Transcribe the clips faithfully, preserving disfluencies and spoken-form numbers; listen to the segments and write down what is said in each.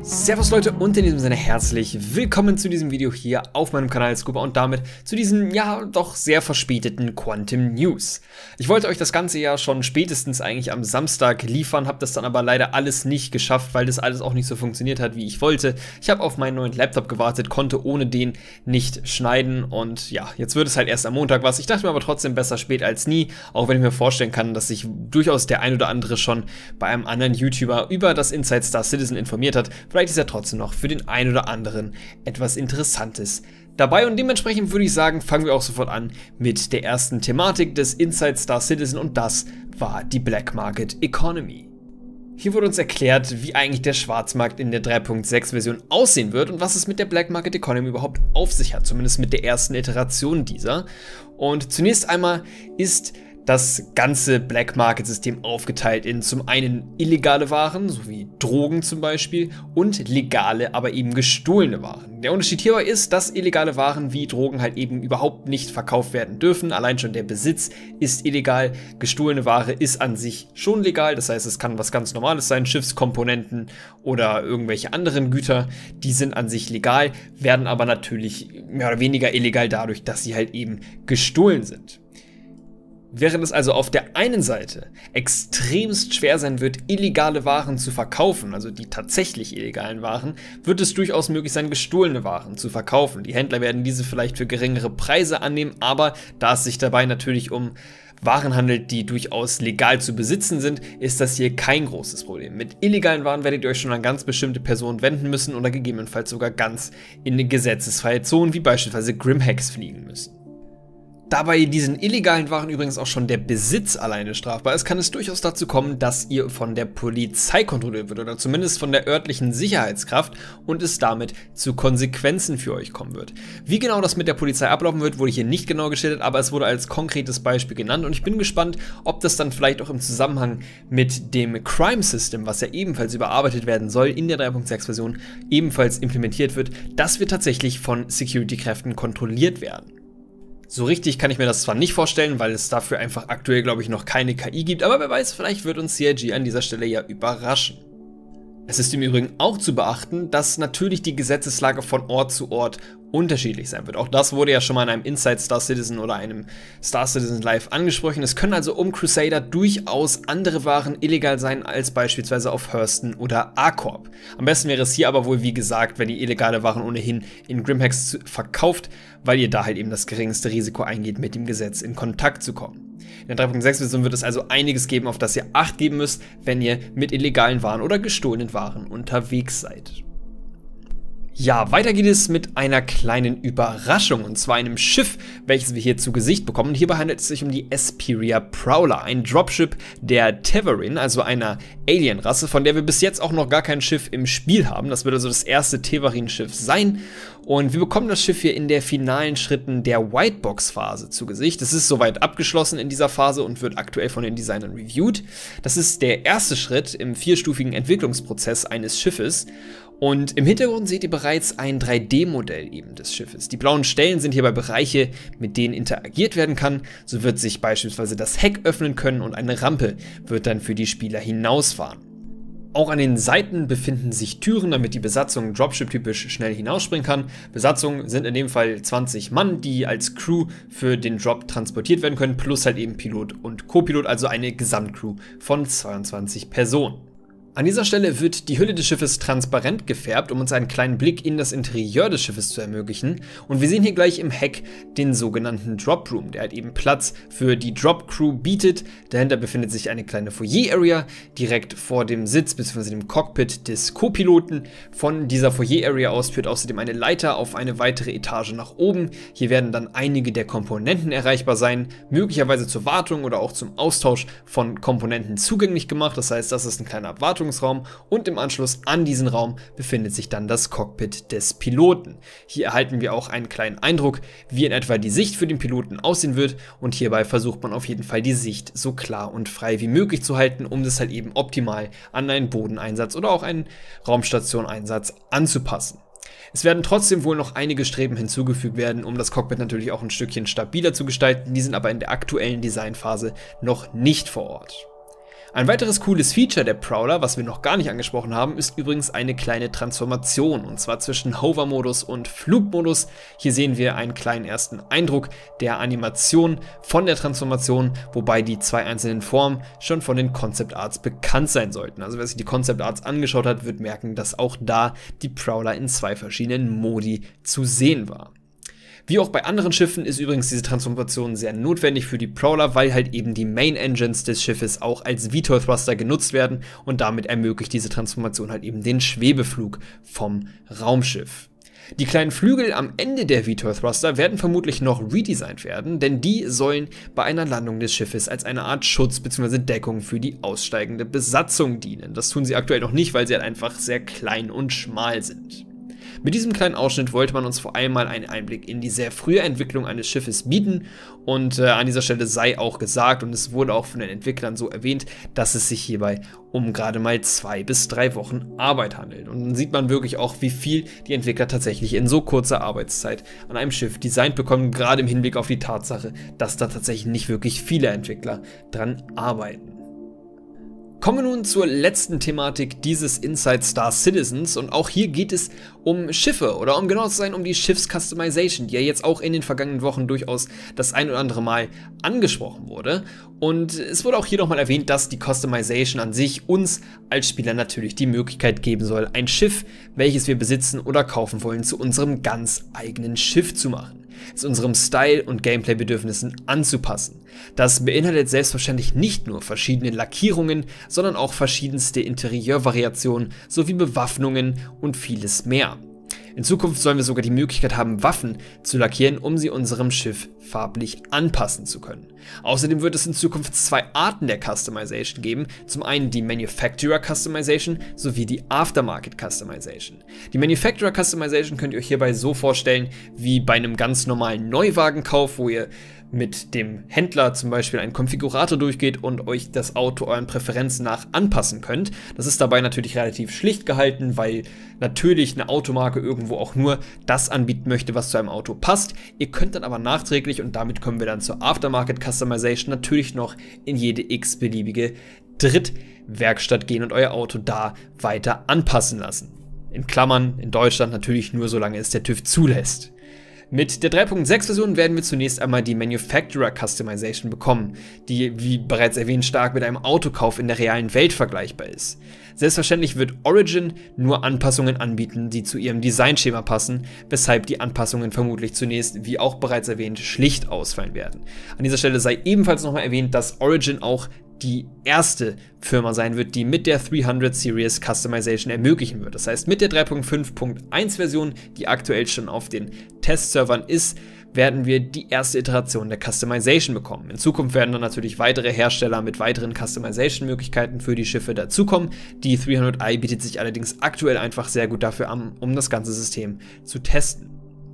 Servus Leute und in diesem Sinne herzlich willkommen zu diesem Video hier auf meinem Kanal Scuba und damit zu diesen, ja, doch sehr verspäteten Quantum News. Ich wollte euch das Ganze ja schon spätestens eigentlich am Samstag liefern, habe das dann aber leider alles nicht geschafft, weil das alles auch nicht so funktioniert hat, wie ich wollte. Ich habe auf meinen neuen Laptop gewartet, konnte ohne den nicht schneiden und ja, jetzt wird es halt erst am Montag was. Ich dachte mir aber trotzdem besser spät als nie, auch wenn ich mir vorstellen kann, dass sich durchaus der ein oder andere schon bei einem anderen YouTuber über das Inside Star Citizen informiert hat. Vielleicht ist ja trotzdem noch für den einen oder anderen etwas Interessantes dabei und dementsprechend würde ich sagen, fangen wir auch sofort an mit der ersten Thematik des Inside Star Citizen und das war die Black Market Economy. Hier wurde uns erklärt, wie eigentlich der Schwarzmarkt in der drei Punkt sechs Version aussehen wird und was es mit der Black Market Economy überhaupt auf sich hat, zumindest mit der ersten Iteration dieser. Und zunächst einmal ist das ganze Black Market System aufgeteilt in zum einen illegale Waren, sowie Drogen zum Beispiel, und legale, aber eben gestohlene Waren. Der Unterschied hierbei ist, dass illegale Waren wie Drogen halt eben überhaupt nicht verkauft werden dürfen. Allein schon der Besitz ist illegal. Gestohlene Ware ist an sich schon legal. Das heißt, es kann was ganz Normales sein, Schiffskomponenten oder irgendwelche anderen Güter. Die sind an sich legal, werden aber natürlich mehr oder weniger illegal dadurch, dass sie halt eben gestohlen sind. Während es also auf der einen Seite extremst schwer sein wird, illegale Waren zu verkaufen, also die tatsächlich illegalen Waren, wird es durchaus möglich sein, gestohlene Waren zu verkaufen. Die Händler werden diese vielleicht für geringere Preise annehmen, aber da es sich dabei natürlich um Waren handelt, die durchaus legal zu besitzen sind, ist das hier kein großes Problem. Mit illegalen Waren werdet ihr euch schon an ganz bestimmte Personen wenden müssen oder gegebenenfalls sogar ganz in eine gesetzesfreie Zonen, wie beispielsweise Grimhex, fliegen müssen. Da bei diesen illegalen Waren übrigens auch schon der Besitz alleine strafbar ist, kann es durchaus dazu kommen, dass ihr von der Polizei kontrolliert wird oder zumindest von der örtlichen Sicherheitskraft und es damit zu Konsequenzen für euch kommen wird. Wie genau das mit der Polizei ablaufen wird, wurde hier nicht genau geschildert, aber es wurde als konkretes Beispiel genannt und ich bin gespannt, ob das dann vielleicht auch im Zusammenhang mit dem Crime System, was ja ebenfalls überarbeitet werden soll, in der drei Punkt sechs Version ebenfalls implementiert wird, dass wir tatsächlich von Security-Kräften kontrolliert werden. So richtig kann ich mir das zwar nicht vorstellen, weil es dafür einfach aktuell, glaube ich, noch keine K I gibt, aber wer weiß, vielleicht wird uns C I G an dieser Stelle ja überraschen. Es ist im Übrigen auch zu beachten, dass natürlich die Gesetzeslage von Ort zu Ort unterschiedlich sein wird. Auch das wurde ja schon mal in einem Inside Star Citizen oder einem Star Citizen Live angesprochen. Es können also um Crusader durchaus andere Waren illegal sein als beispielsweise auf Hurston oder A-Corp. Am besten wäre es hier aber wohl, wie gesagt, wenn ihr illegale Waren ohnehin in Grimhex verkauft, weil ihr da halt eben das geringste Risiko eingeht, mit dem Gesetz in Kontakt zu kommen. In der drei Punkt sechs Version wird es also einiges geben, auf das ihr Acht geben müsst, wenn ihr mit illegalen Waren oder gestohlenen Waren unterwegs seid. Ja, weiter geht es mit einer kleinen Überraschung, und zwar einem Schiff, welches wir hier zu Gesicht bekommen. Und hierbei handelt es sich um die Esperia Prowler, ein Dropship der Tevarin, also einer Alien-Rasse, von der wir bis jetzt auch noch gar kein Schiff im Spiel haben. Das wird also das erste Tevarin-Schiff sein. Und wir bekommen das Schiff hier in der finalen Schritten der Whitebox-Phase zu Gesicht. Es ist soweit abgeschlossen in dieser Phase und wird aktuell von den Designern reviewed. Das ist der erste Schritt im vierstufigen Entwicklungsprozess eines Schiffes. Und im Hintergrund seht ihr bereits ein drei D Modell eben des Schiffes. Die blauen Stellen sind hierbei Bereiche, mit denen interagiert werden kann. So wird sich beispielsweise das Heck öffnen können und eine Rampe wird dann für die Spieler hinausfahren. Auch an den Seiten befinden sich Türen, damit die Besatzung Dropship-typisch schnell hinausspringen kann. Besatzung sind in dem Fall zwanzig Mann, die als Crew für den Drop transportiert werden können, plus halt eben Pilot und Co-Pilot, also eine Gesamtcrew von zweiundzwanzig Personen. An dieser Stelle wird die Hülle des Schiffes transparent gefärbt, um uns einen kleinen Blick in das Interieur des Schiffes zu ermöglichen. Und wir sehen hier gleich im Heck den sogenannten Drop Room, der halt eben Platz für die Drop Crew bietet. Dahinter befindet sich eine kleine Foyer-Area direkt vor dem Sitz bzw. dem Cockpit des Co-Piloten. Von dieser Foyer-Area aus führt außerdem eine Leiter auf eine weitere Etage nach oben. Hier werden dann einige der Komponenten erreichbar sein, möglicherweise zur Wartung oder auch zum Austausch von Komponenten zugänglich gemacht. Das heißt, das ist ein kleiner Wartungsraum. Und im Anschluss an diesen Raum befindet sich dann das Cockpit des Piloten. Hier erhalten wir auch einen kleinen Eindruck, wie in etwa die Sicht für den Piloten aussehen wird und hierbei versucht man auf jeden Fall die Sicht so klar und frei wie möglich zu halten, um das halt eben optimal an einen Bodeneinsatz oder auch einen Raumstationeinsatz anzupassen. Es werden trotzdem wohl noch einige Streben hinzugefügt werden, um das Cockpit natürlich auch ein Stückchen stabiler zu gestalten, die sind aber in der aktuellen Designphase noch nicht vor Ort. Ein weiteres cooles Feature der Prowler, was wir noch gar nicht angesprochen haben, ist übrigens eine kleine Transformation, und zwar zwischen Hover-Modus und Flugmodus. Hier sehen wir einen kleinen ersten Eindruck der Animation von der Transformation, wobei die zwei einzelnen Formen schon von den Concept Arts bekannt sein sollten. Also wer sich die Concept Arts angeschaut hat, wird merken, dass auch da die Prowler in zwei verschiedenen Modi zu sehen war. Wie auch bei anderen Schiffen ist übrigens diese Transformation sehr notwendig für die Prowler, weil halt eben die Main Engines des Schiffes auch als V TOL Thruster genutzt werden und damit ermöglicht diese Transformation halt eben den Schwebeflug vom Raumschiff. Die kleinen Flügel am Ende der V TOL Thruster werden vermutlich noch redesigned werden, denn die sollen bei einer Landung des Schiffes als eine Art Schutz bzw. Deckung für die aussteigende Besatzung dienen. Das tun sie aktuell noch nicht, weil sie halt einfach sehr klein und schmal sind. Mit diesem kleinen Ausschnitt wollte man uns vor allem mal einen Einblick in die sehr frühe Entwicklung eines Schiffes bieten und äh, an dieser Stelle sei auch gesagt, und es wurde auch von den Entwicklern so erwähnt, dass es sich hierbei um gerade mal zwei bis drei Wochen Arbeit handelt. Und dann sieht man wirklich auch, wie viel die Entwickler tatsächlich in so kurzer Arbeitszeit an einem Schiff designt bekommen, gerade im Hinblick auf die Tatsache, dass da tatsächlich nicht wirklich viele Entwickler dran arbeiten. Kommen wir nun zur letzten Thematik dieses Inside Star Citizens, und auch hier geht es um Schiffe oder um genau zu sein um die Schiffs-Customization, die ja jetzt auch in den vergangenen Wochen durchaus das ein oder andere Mal angesprochen wurde. Und es wurde auch hier nochmal erwähnt, dass die Customization an sich uns als Spieler natürlich die Möglichkeit geben soll, ein Schiff, welches wir besitzen oder kaufen wollen, zu unserem ganz eigenen Schiff zu machen, zu unserem Style und Gameplay-Bedürfnissen anzupassen. Das beinhaltet selbstverständlich nicht nur verschiedene Lackierungen, sondern auch verschiedenste Interieurvariationen sowie Bewaffnungen und vieles mehr. In Zukunft sollen wir sogar die Möglichkeit haben, Waffen zu lackieren, um sie unserem Schiff farblich anpassen zu können. Außerdem wird es in Zukunft zwei Arten der Customization geben. Zum einen die Manufacturer Customization sowie die Aftermarket Customization. Die Manufacturer Customization könnt ihr euch hierbei so vorstellen wie bei einem ganz normalen Neuwagenkauf, wo ihr mit dem Händler zum Beispiel einen Konfigurator durchgeht und euch das Auto euren Präferenzen nach anpassen könnt. Das ist dabei natürlich relativ schlicht gehalten, weil natürlich eine Automarke irgendwo auch nur das anbieten möchte, was zu einem Auto passt. Ihr könnt dann aber nachträglich, und damit kommen wir dann zur Aftermarket Customization, natürlich noch in jede x-beliebige Drittwerkstatt gehen und euer Auto da weiter anpassen lassen. In Klammern in Deutschland natürlich nur, solange es der TÜV zulässt. Mit der drei Punkt sechs Version werden wir zunächst einmal die Manufacturer Customization bekommen, die, wie bereits erwähnt, stark mit einem Autokauf in der realen Welt vergleichbar ist. Selbstverständlich wird Origin nur Anpassungen anbieten, die zu ihrem Designschema passen, weshalb die Anpassungen vermutlich zunächst, wie auch bereits erwähnt, schlicht ausfallen werden. An dieser Stelle sei ebenfalls nochmal erwähnt, dass Origin auch die erste Firma sein wird, die mit der dreihundert Series Customization ermöglichen wird. Das heißt, mit der drei Punkt fünf Punkt eins Version, die aktuell schon auf den Testservern ist, werden wir die erste Iteration der Customization bekommen. In Zukunft werden dann natürlich weitere Hersteller mit weiteren Customization-Möglichkeiten für die Schiffe dazukommen. Die dreihundert i bietet sich allerdings aktuell einfach sehr gut dafür an, um das ganze System zu testen.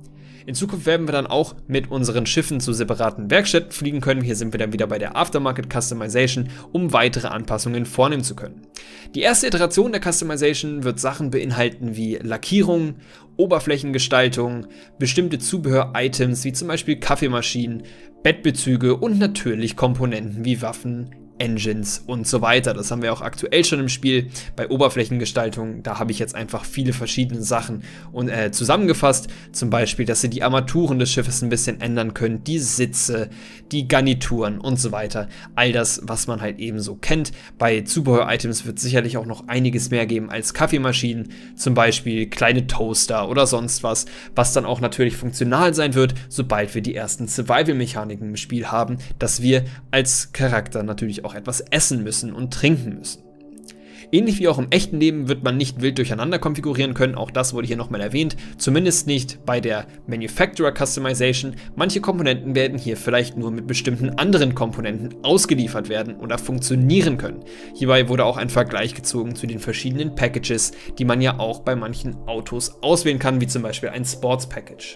In Zukunft werden wir dann auch mit unseren Schiffen zu separaten Werkstätten fliegen können. Hier sind wir dann wieder bei der Aftermarket Customization, um weitere Anpassungen vornehmen zu können. Die erste Iteration der Customization wird Sachen beinhalten wie Lackierung, Oberflächengestaltung, bestimmte Zubehör-Items wie zum Beispiel Kaffeemaschinen, Bettbezüge und natürlich Komponenten wie Waffen, Engines und so weiter. Das haben wir auch aktuell schon im Spiel. Bei Oberflächengestaltung, da habe ich jetzt einfach viele verschiedene Sachen und, äh, zusammengefasst. Zum Beispiel, dass ihr die Armaturen des Schiffes ein bisschen ändern könnt, die Sitze, die Garnituren und so weiter. All das, was man halt eben so kennt. Bei Zubehör-Items wird es sicherlich auch noch einiges mehr geben als Kaffeemaschinen, zum Beispiel kleine Toaster oder sonst was, was dann auch natürlich funktional sein wird, sobald wir die ersten Survival-Mechaniken im Spiel haben, dass wir als Charakter natürlich auch etwas essen müssen und trinken müssen. Ähnlich wie auch im echten Leben wird man nicht wild durcheinander konfigurieren können, auch das wurde hier nochmal erwähnt, zumindest nicht bei der Manufacturer Customization. Manche Komponenten werden hier vielleicht nur mit bestimmten anderen Komponenten ausgeliefert werden oder funktionieren können. Hierbei wurde auch ein Vergleich gezogen zu den verschiedenen Packages, die man ja auch bei manchen Autos auswählen kann, wie zum Beispiel ein Sports Package.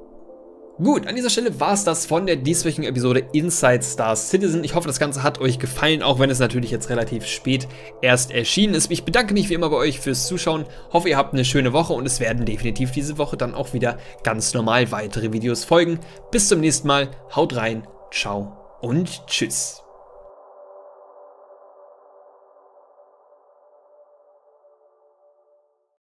Gut, an dieser Stelle war es das von der dieswöchigen Episode Inside Star Citizen. Ich hoffe, das Ganze hat euch gefallen, auch wenn es natürlich jetzt relativ spät erst erschienen ist. Ich bedanke mich wie immer bei euch fürs Zuschauen, hoffe, ihr habt eine schöne Woche und es werden definitiv diese Woche dann auch wieder ganz normal weitere Videos folgen. Bis zum nächsten Mal, haut rein, ciao und tschüss.